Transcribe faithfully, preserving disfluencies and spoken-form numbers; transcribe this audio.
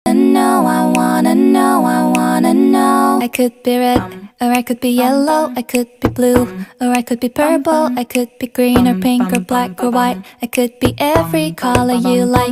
know, I wanna know, I wanna know. I could be red, or I could be yellow, I could be blue, or I could be purple, I could be green or pink or black or white. I could be every color you like.